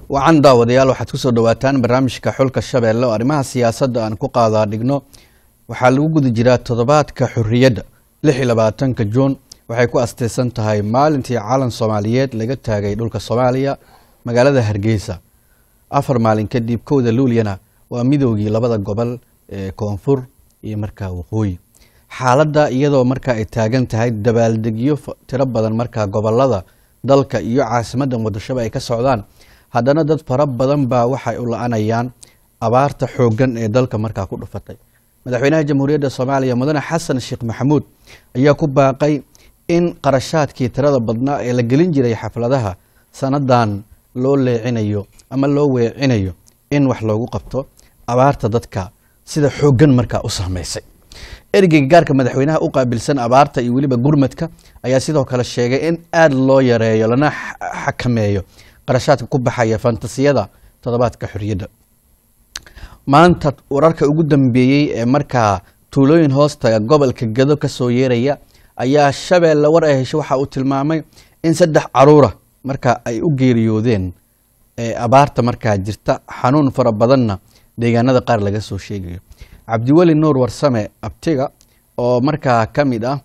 وعن daawadayaal waxaad ku soo dhawaataan barnaamijka xulka shabeelle oo arrimaha siyaasadda aan ku qaadaa dhigno waxaa lagu guda jiraa toddobaadka xurriyadda 26 Juun waxay ku asteysan tahay maalintii calan Soomaaliyeed laga taagay dhulka Soomaaliya magaalada Hargeysa 4 maalin kadib 1 Luuliyana waa midoogii labada gobol ee Koonfur iyo markaa Waqooyi xaaladda iyadoo markaa ay taagan tahay dabaaldegyo tiro badan markaa gobolada dalka iyo caasimadda wadashada ay ka socdaan haddana dad fara badan baa waxay u la'anayaan abaarta xooggan ee dalka markaa ku dhufatay madaxweynaha jamhuuriyadda Soomaaliya mudane Xasan Sheekh Maxamuud ayaa ku baaqay in qarashaadkii tirada badnaa ee la gelin jiray xafladaha sanadan loo leecinayo ama loo weecinayo in wax loogu qabto abaarta dadka sida xooggan markaa u saameysay ergeyga gaarka madaxweynaha u qaabilsan abaarta iyo waliba gurmadka ayaa sidoo kale sheegay in aad loo yareeyo lana xakameeyo qarashaadka ku baxaya fantasiyada toddobaadka xurriyadda maanta wararka ugu dambeeyay ee markaa tuulooyin hoosta gobolka Gado ka soo yeeraya ayaa Shabeelle war ay heshay waxa uu tilmaamay in 3 caruura markaa ay u geeriyoodeen abaarta markaa jirta xanuun fara badanna deegaanada qaar laga soo sheegayo Cabdiwali Nuur Warsame abtiga oo markaa kamid ah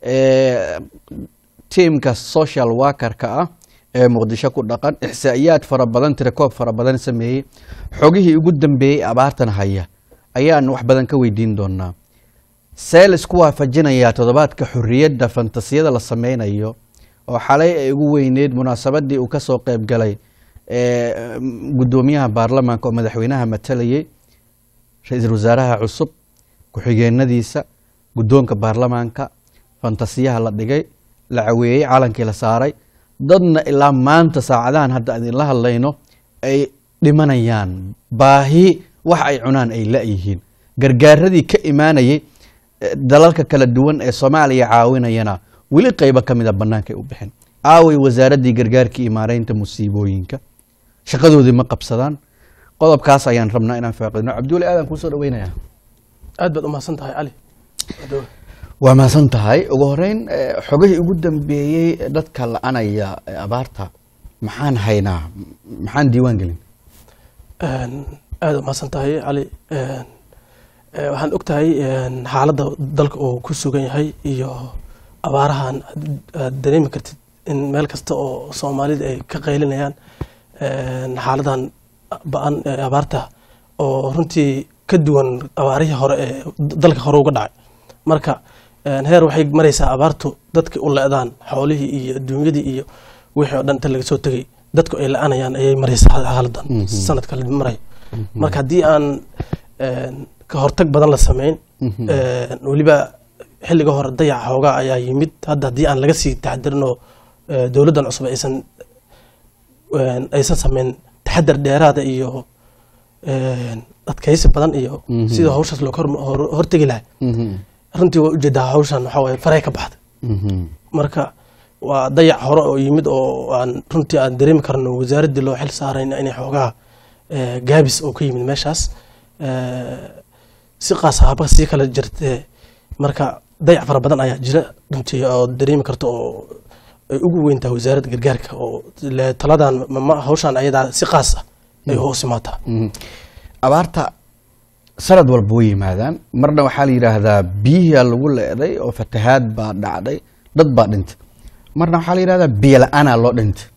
teamka social worker-ka ah ee Muqdisho ku dhaqan ihsaa'iyaad fara badan tirakoob fara badan sameeyay xogihii ugu dambeeyay abaartan haya ayaan wax badan ka weydiin doonaa sales ku waafajinaya toddobaadka xurriyadda fantasiyada la sameynayo oo xalay ay ugu weyneed munaasabadii uu ka soo qayb galay gudoomiyaha baarlamaanka oo madaxweynaha matalayay ra'iisul wasaaraha cusub ku xigeenadiisa gudoonka baarlamaanka fantasiyaha la dhigay la caweeyay calankii la saaray dadna ilaa maanta saacadahan hadda aan la hadlayno ay dhimanayaan baahi wax ay cunaan ay la yihiin gargaaradii ka imaanayay dalalka kala duwan ee Soomaaliya caawinayana wali qayb kamid ah banaanka ay u bixin aaway wasaaradii gargaarka imaareynta musiibooyinka shaqadoodii ma qabsadaan qodobkaas ayaan rabnaa inaan faaqidno Cabdulle aadan ku soo dhaweynaya aad baad u mahadsantahay Ali waa mahadsantahay ugu horeyn xogihii ugu dambeeyay dadka la'anaya abaarta maxaan haynaa maxaan diiwaan gelin aad u mahadsantahay Ali waxaan ogtahay xaaladda dalka uu ku sugan yahay iyo abaarahan dareemi kartid in meel kasta oo Soomaalida ay ka qaylinayaan xaaladan baan abaarta oo runtii ka duwan abaarihii hore ee dalka hore uga dhacay marka heer waxay maraysaa abaartu dadka u leedaan xoolihii iyo adduunyadii iyo wixii oo dhan laga soo tagay dadku ay la'anayaan ayay maraysaa xaaladan sanadka la maray marka hadii aan ka hortag badan la sameyn waliba xilliga hore dayac xoogaa ayaa yimid hadda hadii aan laga sii taxadirno dawladdan cusub aysan sameyn taxadar dheeraada iyo adkaysi badan iyo sida hawshaas loo hortagi lahaa runtii waa ujeedaa hawshan waxa way faray ka baxday marka waa dayac hore oo yimid oo aan runtii aan dareemi karno wasaaradda loo xil saarayna inay xoogaa gaabis oo ka yimid meeshaas si qaas ah si kala jirtay marka dayac fara badan ayaa jira runtii oo dareemi karto oo ay ugu weyntaa wasaaradda gargaarka oo taladan hawshan ayada si qaas ah ay hoos imaataa abaarta sanad walba way yimaadaan marna waxaa la yiraahdaa biyaha lagu leeday oo fatahaad baa dhacday dad baa dhintay marna waxaa la yiraahdaa biyo la'aan loo dhintay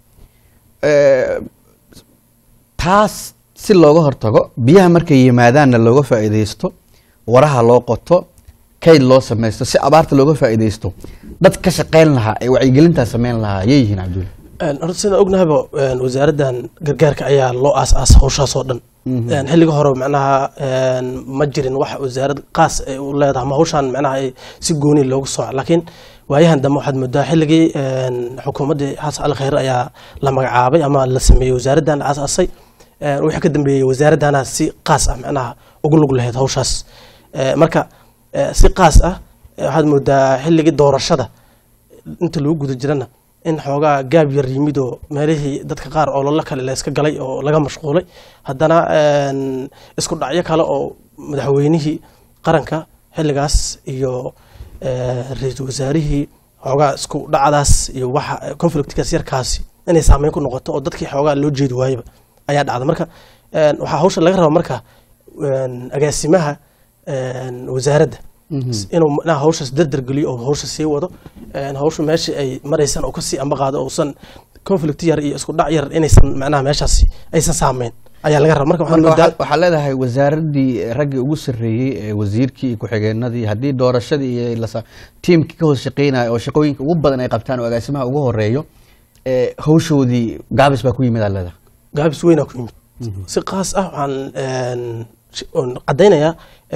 taas si looga hortago biyaha markay yimaadaanna looga faa'iideysto waraha loo qoto kayd loo sameesto si abaarta looga faa'iideysto dad ka shaqeyn lahaa ay wacyigelinta sameyn lahaa yeeyihiin Cabdulle sida ognahaba wasaaraddan gargaarka ayaa loo aasaas hawshaas oo dhan xilliga hore macnaha ma jirin wax wasaarad qaas ay u leedahay ma hawshan macnaha ay si gooni loogu soo laakiin waayahan dambe waxaad moodaa xilligii xukuumadda Xasan Ali Khayr ayaa la magacaabay ama la sameeyay wasaaraddan la aasaasay wixii ka dambeeyay wasaaradana si qaas ah macnaha ugu lug lahayd hawshaas marka si qaas ah waxaad moodaa xilligii doorashada inta lagu guda jirana in xoogaa gaab yar yimid oo meelihii dadka qaar oo la kale la iska galay oo laga mashquulay haddana isku dhacyo kale oo madaxweynihii qaranka xilligaas iyo ra'iisul wasaarihii xoogaa isku dhacdaas iyo waxa conflictkaas yarkaasi inay saameyn ku noqoto oo dadkii xoogaa loo jeedi waayba ayaa dhacda marka waxaa hawsha laga rabaa marka agaasimaha wasaaradda inuu hawshaas dardar geliyo oo hawsha sii wado hawsha meesha ay maraysan oo kasii amba qaado uusan conflict yar iyo isku dhac yar inaysan macnaha meeshaasi aysan saameyn ayaa laga rabaa marka waxaa leedahay wasaaraddii raggii ugu sarreeyey ee wasiirkii iyo ku-xigeenadii haddii doorashadii iyo tiimkii ka hoos shaqeynaya oo shaqooyinka ugu badan ay qabtaan oo agaasimaha ugu horeeyo hawshoodii gaabis baa ku yimid aa leedahay gaabis weynaa ku yimid si qaas ah waxaan caddaynayaa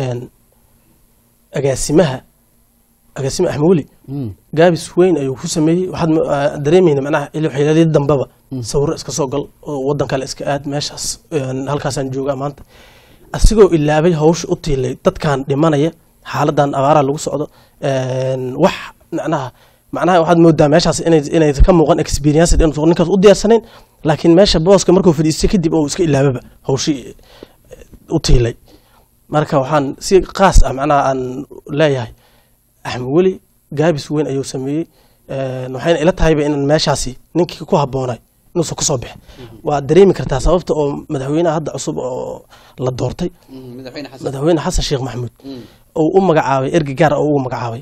agaasima axmed weli gaabis weyn ayuu ku sameeyey waxaad dareemayna macnaha xiliyadii dambeba sawiro iska soo gal oo waddan kale iska aad meeshaas halkaasaan joogaa maanta asigoo ilaabay hawsha u tiilay dadkan dhimanaya xaaladan abaaraha lagu socdo wax macnaha waxaad moodaa meeshaas inay ka muuqan experience inuu ninkaas u diyaarsanayn laakiin meesha booska markuu fadhiistay kadib oo iska ilaababa hawshii u tiilay marka waxaan si qaas ah macnaha aan leeyahay axmed weli gaabis weyn ayuu sameeyey waxayna ila tahayba in meeshaasi ninkii ku habboonay inuusan kasoo bixin waa dareemi kartaa sababta oo madaxweynaha hadda cusub oo la doortay madaxweyne xasan sheekh maxamuud oo u magacaabay ergey gaar oo ugu magacaabay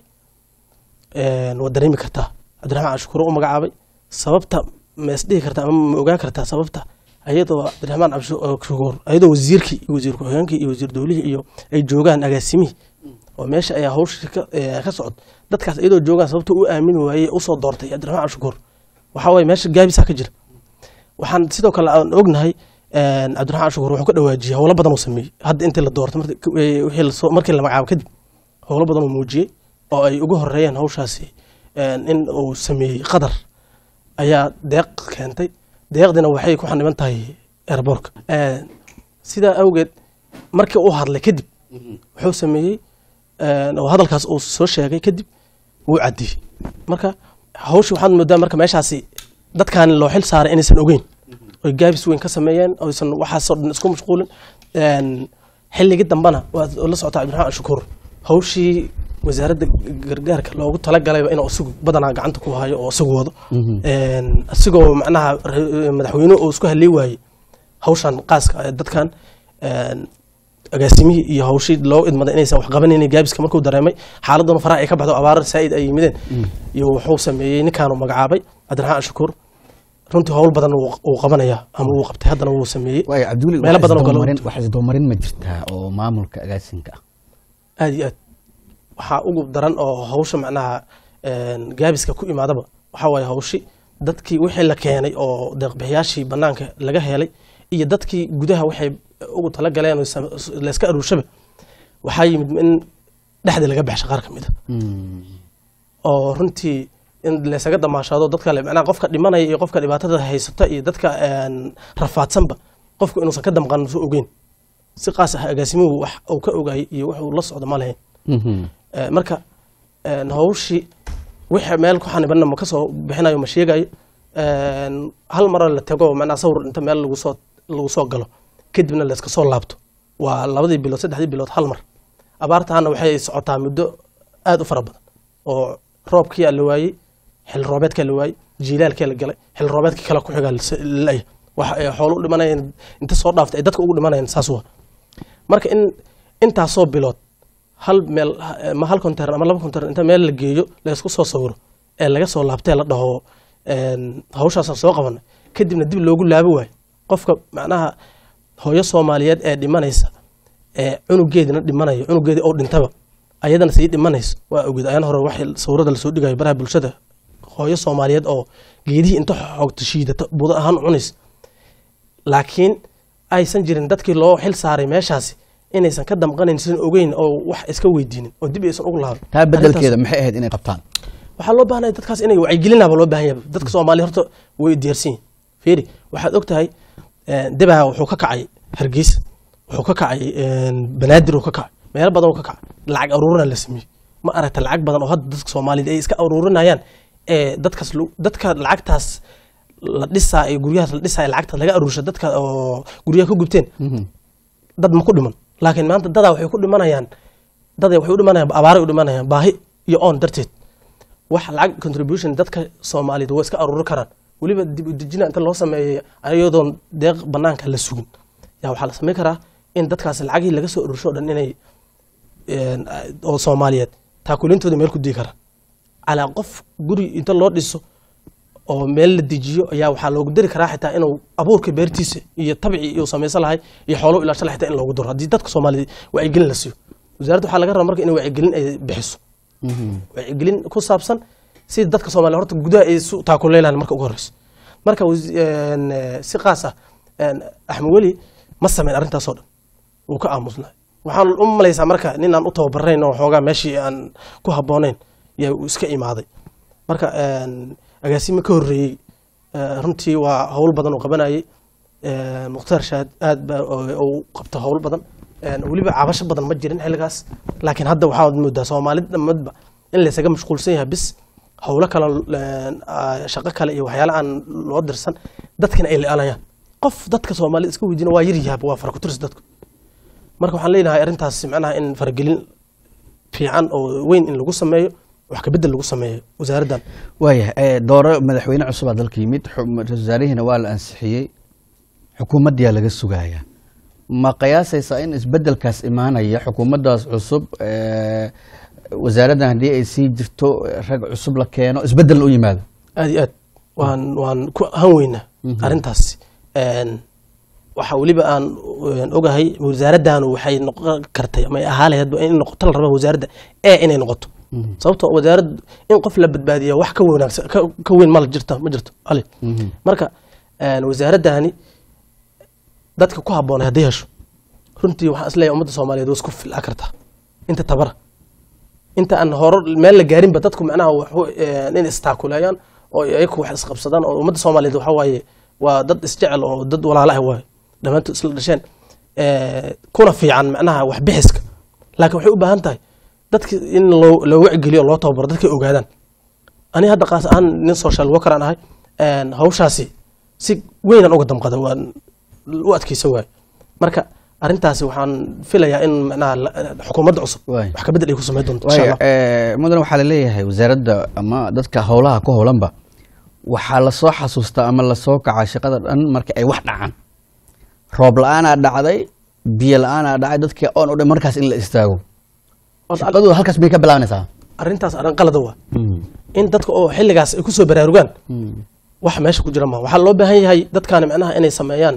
waa dareemi kartaa cabdiraxmaan cabdishakuur u magacaabay sababta ma isdhihi kartaa ama ma ogaan kartaa sababta ayadoo cabdiraxmaan cabdishakuur ayadoo wasiirkii iyo wasiir ku-xigeenkii iyo wasiir dowlihii iyo ay joogaan agaasimihii oo meesha ayaa hawsha ka socod dadkaas iyadoo joogaan sababta u aamini waayey usoo doortay cabdiraxmaan cabdishakuur waxaa waye meesha gaabisaa ka jira waxaan sidoo kale aan ognahay cabdiraxmaan cabdishakuur wuxuu ka dhawaajiyey howlo badan uu sameeyey hadda intii la doortay markii la magacaabo kadib howlo badan uu muujiyey oo ay ugu horeeyeen hawshaasi in uu sameeyey qadar ayaa deeq keentay deeqdina waxay ku xaniban tahay airborka sidaa awgeed markii uu hadlay kadib wuxuu sameeyey oo hadalkaas uu soo sheegay kadib wuu cadiyey marka hawsha waxaad moodaa marka meeshaasi dadkaan loo xil saaray inaysan ogeyn oy gaabis weyn ka sameeyeen oysan waxaasoo dhan isku mashquulin xilligii dambana waad la socotaa cabdiraxmaan cabdishakuur hawshii wasaaradda gargaarka loogu talagalayba inuu isagu badanaa gacanta ku hayo oo isagu wado asigoo macnaha madaxweynuhu uu isku halii waayey hawshan qaaska dadkan agaasimihii iyo hawshii loo idmaday inaysan wax qabanaynin gaabiska markuu dareemay xaaladuna faraha ay ka baxdo abaaro saa'id ay yimideen iyo wuxuu sameeyey ninkaanu magacaabay cabdiraxmaan cabdishakuur runtii howl badan uu qabanaya ama uu qabtay haddana wuu sameeyey meelo badan oo kale wax isdoomarin ma jirtaa oo maamulka agaasinka aad iyo aad waxaa ugu daran oo hawsha macnaha gaabiska ku imaadaba waxaa waaye hawshi dadkii wixii la keenay oo deeqbixiyaashii banaanka laga helay iyo dadkii gudaha waxay ugu talagaleen layska aruurshaba waxaa yimid in dhexda laga baxsha qaar ka mid a oo runtii in laysaga damaashaado dadka macnaha qofka dhimanaya iyo qofka dhibaatada haysata iyo dadka rafaadsanba qofku inuusan ka damqan soo ogeyn si qaas ah agaasimuhu wax uu ka ogaayay iyo wax uu la socdo ma lahayn marka hawshii wixii meel ku xanibanna ma ka soo bixinayo ma sheegayo hal mar la tago macnaha sawir inta meel lagu soo galo kadibna la iska soo laabto waa 2 bilood 3 bilood hal mar abaartaana waxay socotaa muddo aad u fara badan oo roobkii la waayey xil roobeedka la waayey jiilaalkii la galay xil roobeedka kala ku xigaa lay waxa ay xoolo u dhimanayeen inta soo dhaaftay ay dadka ugu dhimanayeen saas waa marka inta soo bilood hal meel ma hal kontar ama 2 kontar inta meel la geeyo la isku soo sawiro ee laga soo laabtay la dhaho hawshaas soo qaban kadibna dib loogu laabo waay qofka macnaha hooyo Soomaaliyeed ee dhimanaysa ee cunugeedina dhimanayo cunugeedii oo dhintaba ayadana sii dhimanayso waa ogeed ayaan hore wax sawirada la soo dhigayo baraha bulshada hooyo Soomaaliyeed oo geedii inta xoogta shiidata budo ahaan cunis laakiin aysan jirin dadkii loo xil saaray meeshaasi inaysan ka damqanayn sin ogeyn oo wax iska weydiinin oo dib aysan ugu laaban taa bedelkeeda maxay ahayd inay qabtaan waxa loo baahnaa dadkaas inay wacyigelinaaba loo baahan yahay dadka Soomaaliyeed horta way diyaarsan fiiri waxaad ogtahay debaha wuxuu ka kacay Hargeysa wuxuu ka kacay Banaadir wuxuu ka kacay meel badan uu ka kacay lacag aruurina la sameeyay ma aragta lacag badan oo hadda dadka Soomaaliyeed ay iska aruurinayaan dadka lacagtaas la dhisaa ay guryaha la dhisaa lacagta laga aruursho dadka oo guryaha ku gubteen dad ma ku dhiman laakiin maanta dad waxay ku dhimanayaan abaar ay u dhimanayaan baahi iyo oon darteed wax lacag contribution dadka Soomaaliyeed way iska aruurin karaan weliba dib u dejina inta loo sameeyay ayadoon deeq banaanka la sugin yaa waxaa la sameyn karaa in dadkaas lacagii laga soo urursho dhan inay oo Soomaaliyeed taakulintooda meel ku dii karaan calaa qof guri inta loo dhiso oo meel la dejiyo ayaa waxaa loogu dari karaa xitaa inuu abuurka beertiisa iyo tabci iyo samaysan lahay iyo xoolo ilaasho xitaa in loogu daro haddii dadka Soomaaliyeed wacyigelin la siiyo wasaaradda waxaa laga rabaa marka in wacyigelin ay bixiso wacyigelin ku saabsan si dadka Soomaaliyeed horta gudaha ay isu taakuleelaan marka ugu horeyso marka si qaas ah Axmed Weli ma sameyn arrintaas oo dhan uu ka aamusnaa waxaan u malaysaa marka nin aan u tababarayn oo xoogaa meeshii aan ku habboonayn yaa iska imaaday marka agaasimo ka horreeyey runtii waa hawl badan oo qabanayay Mukhtaar Shaad aad baa uu qabta hawl badan weliba cabasho badan ma jirin xilligaas laakiin hadda waxaa moodaa Soomaalida dhammaadba in la isaga mashquulsan yahay bis hawlo kale shaqo kale iyo waxyaalo aan loo dirsan dadkana ay leelayaan qof dadka Soomaalida iska weydiina waa yar yahay waa farq ku tirs dadku marka waxaan leenahay arrintaas macnaha in fargelin fiican oo weyn in lagu sameeyo wax ka bedel lagu sameeyo wasaaraddan waayahay dooro madaxweyne cusub aa dalka yimid wasaarihina waa la ansixiyey xukuumaddiyaa laga sugayaa ma qiyaasaysaa in isbedelkaas imaanaya xukuumaddaas cusub wasaaraddan haddii ay sii jirto rag cusub la keeno isbedel u yimaado aad iyo aad waan ku han weynaa arrintaas waxa waliba aan ogahay wasaaraddan waxay noqon kartay ama ahaaleed in noqoto la rabo wasaaradda inay noqoto sababtoo wasaarad in qof la badbaadiyo wax ka wanaagsan ka weyn ma jirto ali marka wasaaraddaani dadka ku habboon haddii hesho runtii waxaan isleeyahay ummadda Soomaaliyeed waa isku filaa kartaa inta tabara inta aan hor meel la gaarin ba dadku macnaha in istaakulayaan oo ayagu wax isqabsadaan oo ummadda Soomaaliyeed waxa waaye waa dad isjecel oo dad walaalaha waaye dhamaantood isla dhasheen kuna fiican macnaha wax bixiska laakiin waxay u baahan tahay dadka in loo wacigeliyo loo tababaro dadka ogaadaan ani hadda qaas aan nin social worker aan ahay hawshaasi si weyn aan uga damqada waan u adkaysan waay marka arrintaasi waxaan filayaa in macnaha xukuumadda cusub wax ka bedel ay ku sameyn doonto insha Allah mudan waxaa la leeyahay wasaaradda ama dadka howlaha ku howlanba waxaa la soo xasuustaa ama la soo kacaa shaqada dhan marka ay wax dhacaan roob la'aan dhacday biyo la'aan dhacay dadka oon u dhan markaas in la istaago shaqadu halkaas bay ka bilaabanaysaa arrintaas arrin qalad waa in dadka oo xilligaas ay ku soo baraarugaan wax meesha ku jira ma waxa loo baahan yahay dadkaan macnaha inay sameeyaan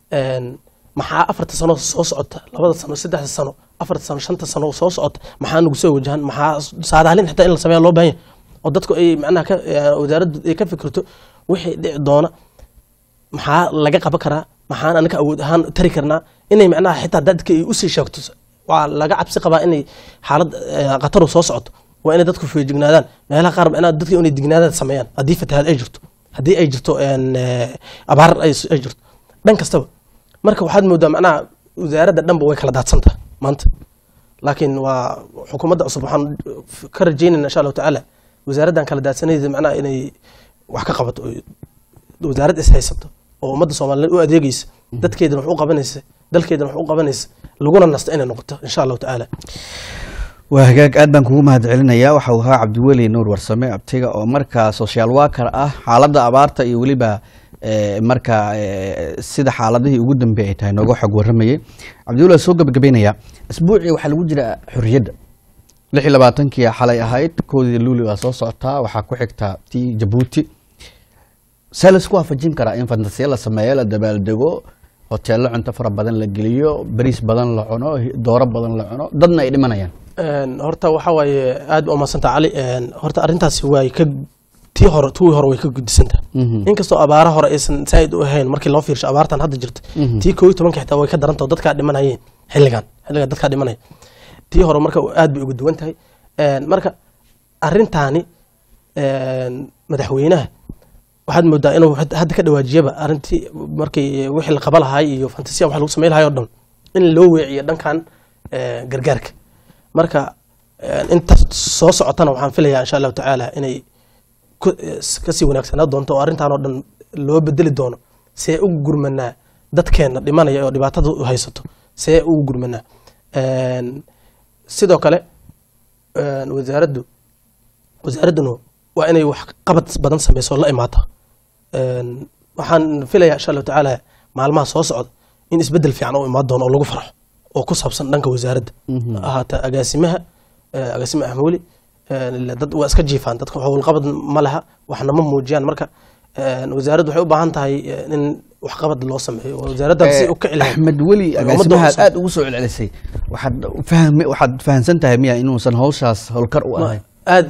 maxaa 4 sano soo socota 2 sano 3 sano 4 sano 5 sano soo socota maxaa nagu soo wajahan maxaa saadaalin xitaa in la sameeyo loo baahan yahay oo dadku ay macnaha ka wasaaraddu ay ka fikirto wixii dhici doona maxaa laga qaban karaa maxaan anaka awood ahaan tari karnaa inay macnaha xitaa dadka ay u sii sheegto waa laga cabsi qabaa inay xaalad qatar soo socoto waa inay dadku feejignaadaan meelaha qaar macnaha dadka inay dignaadaan sameeyaan haddii fatahaad ay jirto haddii ay jirto abaar ay jirto dhan kastaba marka waxaad moodaa macnaha wasaaradda dhanba way kala daadsantahay maanta laakiin waa xukuumadda cusub waxaan ka rajaynaynaa insha Allah tacaala wasaaraddan kala daadsanaysa macnaha inay wax ka qabato wasaarad is haysato oo ummadda Soomaaliyeed u adeegaysa dadkeedana wax u qabanaysa dalkeedana wax u qabanaysa laguna nasto inay noqoto insha Allah tacaala waa hagaag aad baan kugu mahad celinayaa waxa uu ahaa Cabdiweli Nuur Warsame abtiga oo markaa social worker ah xaaladda abaarta iyo waliba marka sida xaaladihii ugu dambeeyay tahay nooga xog waramayay Cabdiweli soo gabagabeynaya asbuucii waxa lagu jira xurriyadda 26 xalay ahayd koodii luuli waa soo socotaa waxa ku xigta tii Djibouti salas ku afajin kara in fantasiya la sameeyo la dabaaldego hotel cunto fara badan la geliyo bariis badan la cuno dooro badan la cuno dadna ay dhimanayaan horta waxa waaye aad u maasanta cali horta arrintaasi way ka tii hore way ka gudisantaa inkastoo abaara hore aysan saaid u ahayn markii loo fiirsho abaartan hadda jirta tii 12 xitaa way ka darantay dadka dhimanayeen xilligan dadka dhimanay tii hore marka aad bay ugu duwan tahay marka arrintaani madaxweynaha waxaad moodaa inuu hadda ka dhawaajiyaba arrintii markii wixii la qabalahay iyo fantasiya wax lagu sameeyay oo dhan in loo weeciyo dhankan gargaarka marka inta soo socotana waxaan filayaa insha Allah tacaala inay ka sii wanaagsanaa doonto oo arrintan oo dhan loo bedeli doono si ay u gurmanaa dadkeena dhimanaya oo dhibaatada u haysato si ay u gurmanaa sidoo kale wasaaradduna waa inay wax qabad badan sameyso la imaata waxaan filayaa insha allahu tacaala maalmaha soo socda in isbedel fiican oo imaan doono oo lagu farxo oo ku saabsan dhanka wasaaradda ahaata agaasimaha axmed weli dad waa iska jiifaan dadka howlqabad ma laha waxna ma muujiyaan marka wasaaraddu waxay u baahan tahay in waxqabad loo sameeyo wasaaraddan si u ka ilahay axmed weli agaasimaha aad ugu soo celcelisay waxaad fahansan tahay miya inuusan hawshaas howlkar u ahayn aad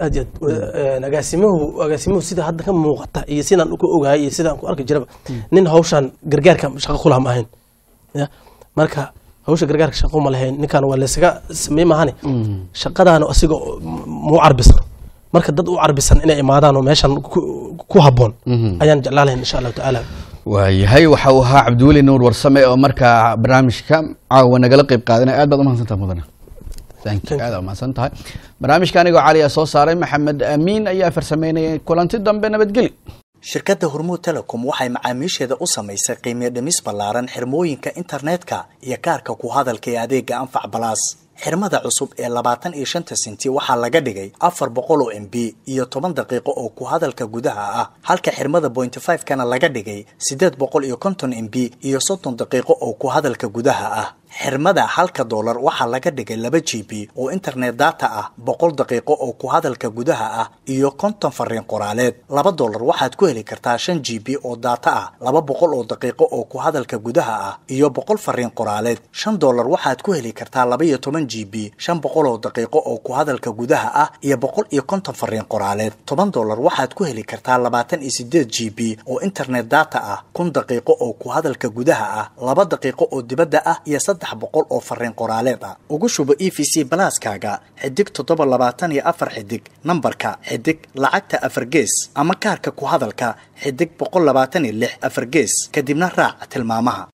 agaasimuhu sida hadda ka muuqata iyo sidaan ku ogahay iyo sidaan ku arki jiraba nin hawshan gargaarka shaqo ku laha ma ahayn marka hawsha gargaarka shaqo ma lahayn ninkan waa laysaga sameey mahane shaqadaana asiga muu carbisan marka dad u carbisan inay imaadaan oo meeshan ku habboon ayaan jeclaan lahayn insha allahu tacaala waayahay waxa uu ahaa cabdiweli nuur warsame oo markaa barnaamijka caawa nagala qayb qaadanaya aad baad umahadsantaha mudane aad umahadsan tahay barnaamijka anigoo cali a soo saaray maxamed amiin ayaa farsameynayay kulanti dambe nabadgeli shirkadda hormuud telecom waxay macaamiisheeda u samaysay qiimo dhimis ballaaran xirmooyinka internetka iyo kaarka ku hadalka ee adeega anfac balaas xirmada cusub ee 25 senti waxaa laga dhigay 400 MB iyo 10 daqiiqo oo ku hadalka gudaha ah halka xirmada 0.5 kana laga dhigay 850 MB iyo 30 daqiiqo oo ku hadalka gudaha ah xirmada $1 waxaa laga dhigay 2 GB oo internet data ah 100 daqiiqo oo ku hadalka gudaha ah iyo 50 fariin qoraaleed $2 waxaad ku heli kartaa 5 GB oo data ah 200 oo daqiiqo oo ku hadalka gudaha ah iyo 100 fariin qoraaleed $5 waxaad ku heli kartaa 12 GB 500 oo daqiiqo oo ku hadalka gudaha ah iyo 150 fariin qoraaleed $10 waxaad ku heli kartaa 28 GB oo internet data ah 1000 daqiiqo oo ku hadalka gudaha ah 2 daqiiqo oo dibadda ah iyo 300 oo fariin qoraaleed ah ugu shubo EVC Plus-kaaga xidig 724 xidig nambarka xidig lacagta 4 gees ama kaarka ku hadalka xidig 126 4 gees kadibna raac tilmaamaha